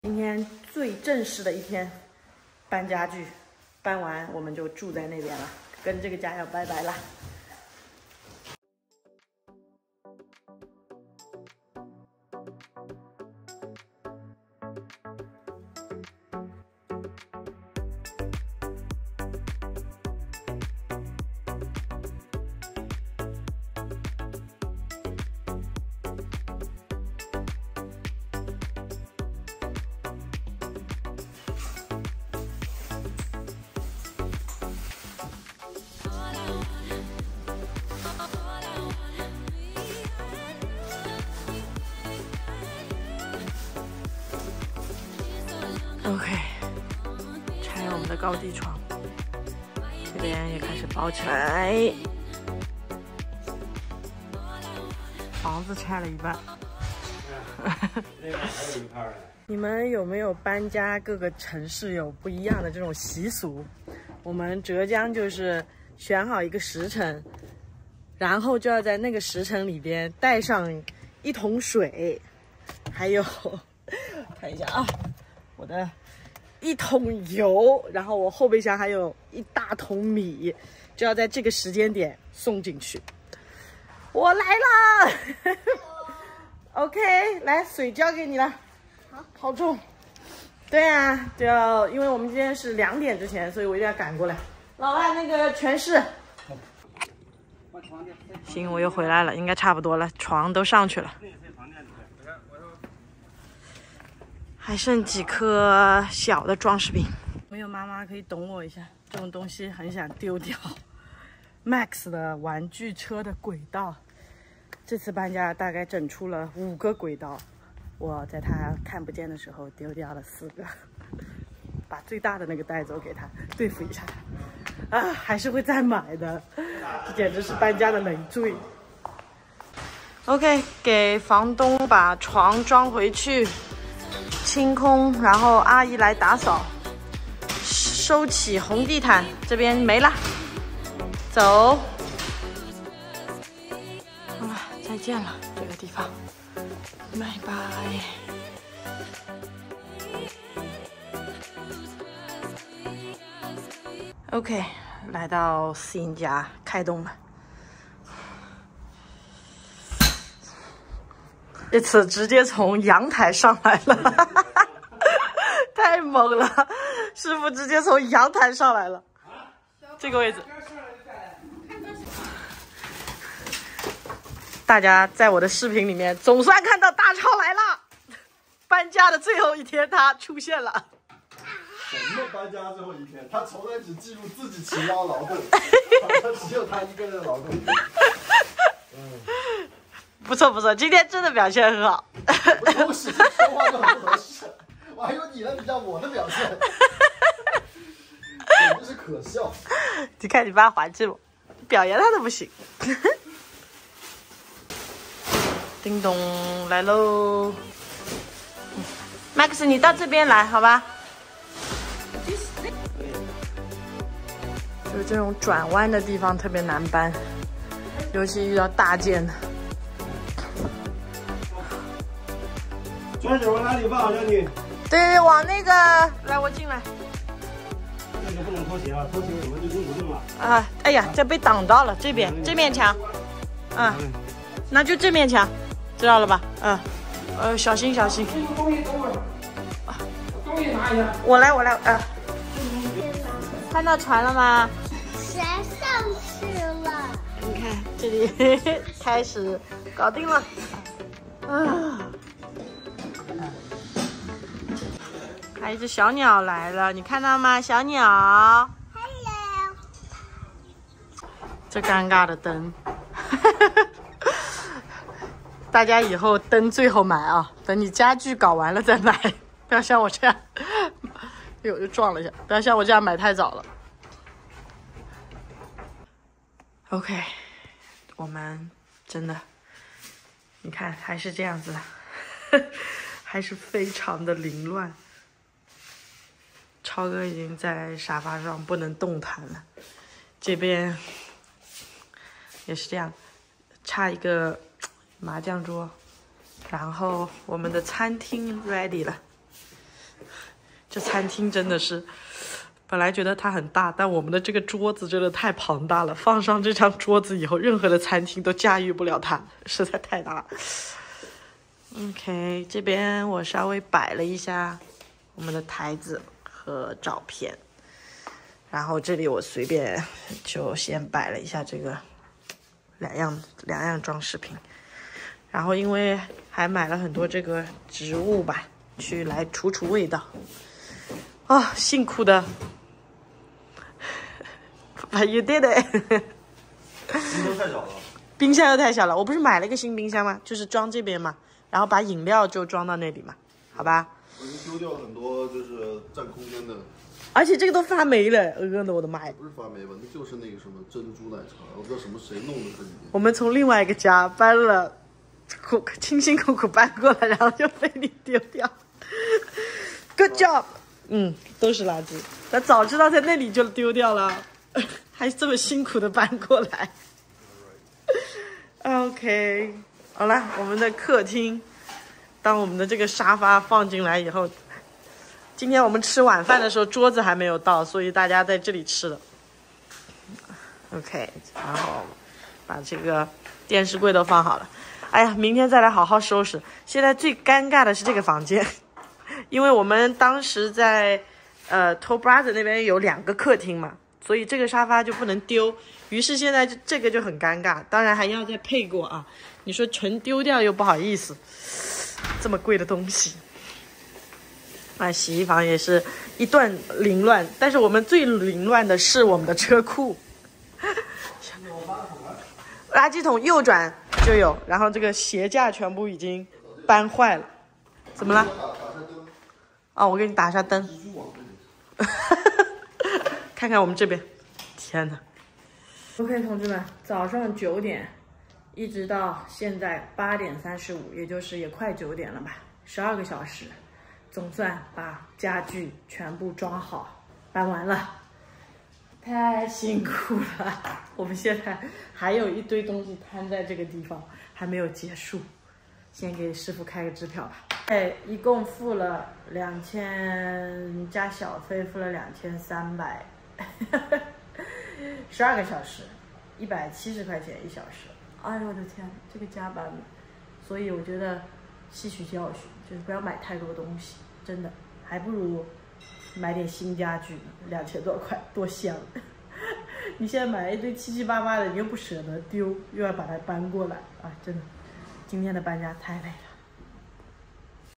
今天最正式的一天，搬家具，搬完我们就住在那边了，跟这个家要拜拜了。OK， 拆我们的高低床，这边也开始包起来。房子拆了一半。你们有没有搬家？各个城市有不一样的这种习俗。我们浙江就是选好一个时辰，然后就要在那个时辰里边带上一桶水，还有看一下啊。我的一桶油，然后我后备箱还有一大桶米，就要在这个时间点送进去。我来啦！OK， 来，水交给你了。好重。对啊，就要，因为我们今天是2点之前，所以我一定要赶过来。老外那个全是。行，我又回来了，应该差不多了，床都上去了。还剩几颗小的装饰品，没有妈妈可以懂我一下，这种东西很想丢掉。Max 的玩具车的轨道，这次搬家大概整出了5个轨道，我在他看不见的时候丢掉了4个，把最大的那个带走给他对付一下他。啊，还是会再买的，这简直是搬家的累赘。OK， 给房东把床装回去。清空，然后阿姨来打扫，收起红地毯，这边没了，走。好了，再见了，这个地方，拜拜。OK， 来到新家开动了。这次直接从阳台上来了，太猛了！师傅直接从阳台上来了，这个位置。大家在我的视频里面总算看到大超来了，搬家的最后一天他出现了。 什么搬家最后一天？他从来只记录自己勤劳劳动，只有他一个人的劳动。 不错不错，今天真的表现很好。 都是说话就很不合适，我还有你的比较我的表现，简直是可笑。 你看你爸还击我，表扬他都不行。叮咚来喽 ，Max 你到这边来好吧？就是这种转弯的地方特别难搬，尤其遇到大件的。 转角往哪里放，小女？ 对，往那个来，我进来。 这个不能拖鞋啊，拖鞋我们就用不动了。 啊，哎呀，这被挡到了，这边这面墙，啊，那就这面墙，知道了吧？嗯，小心小心。 这个东西等会儿，东西拿一下。 我来，啊。看到船了吗？ 谁上去了？ 你看这里开始搞定了。啊。还有一只小鸟来了，你看到吗？小鸟。 Hello。 这尴尬的灯，大家以后灯最后买啊，等你家具搞完了再买，不要像我这样，哎呦又撞了一下，不要像我这样买太早了。OK， 我们真的，你看还是这样子，还是非常的凌乱。超哥已经在沙发上不能动弹了，这边也是这样，差一个麻将桌，然后我们的餐厅 ready 了。 这餐厅真的是，本来觉得它很大，但我们的这个桌子真的太庞大了，放上这张桌子以后，任何的餐厅都驾驭不了它，实在太大了。OK， 这边我稍微摆了一下我们的台子和照片，然后这里我随便就先摆了一下这个两样装饰品，然后因为还买了很多这个植物吧，去来除味道。啊，辛苦的，But you did it。 冰箱太小了。 冰箱又太小了，我不是买了一个新冰箱吗？就是装这边嘛，然后把饮料就装到那里嘛，好吧？ 我已经丢掉很多就是占空间的。 而且这个都发霉了，饿的我的妈呀！ 不是发霉吧？那就是那个什么珍珠奶茶，我不知道谁弄的这里面。 我们从另外一个家搬了，辛辛苦苦搬过来，然后就被你丢掉。Good job。都是垃圾。咱早知道在那里就丢掉了，还这么辛苦的搬过来。OK， 好了，我们的客厅，当我们的这个沙发放进来以后，今天我们吃晚饭的时候桌子还没有到，所以大家在这里吃的。OK， 然后把这个电视柜都放好了。哎呀，明天再来好好收拾。现在最尴尬的是这个房间。因为我们当时在Toll Brothers 那边有2个客厅嘛，所以这个沙发就不能丢，于是现在这个就很尴尬，当然还要再配过啊，你说纯丢掉又不好意思，这么贵的东西。洗衣房也是一顿凌乱，但是我们最凌乱的是我们的车库。垃圾桶右转就有，然后这个鞋架全部已经搬坏了。怎么了？哦，我给你打一下灯。看看我们这边，天哪 ！OK， 同志们，早上9点，一直到现在8点35，也就是也快9点了吧，12个小时，总算把家具全部装好，搬完了，太辛苦了。我们现在还有一堆东西摊在这个地方，还没有结束。先给师傅开个支票吧。一共付了2000加小费，付了2300，12个小时，170块钱1小时。哎呦我的天，这个加班的，所以我觉得吸取教训，就是不要买太多东西，真的，还不如买点新家具，2000多块多香。你现在买一堆七七八八的，你又不舍得丢，又要把它搬过来啊，真的。今天的搬家太累了。